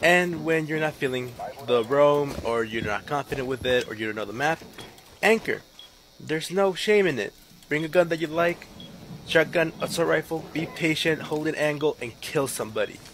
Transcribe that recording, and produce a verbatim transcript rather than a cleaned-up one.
And when you're not feeling the roam, or you're not confident with it, or you don't know the map, anchor. There's no shame in it. Bring a gun that you like, shotgun, assault rifle, be patient, hold an angle, and kill somebody.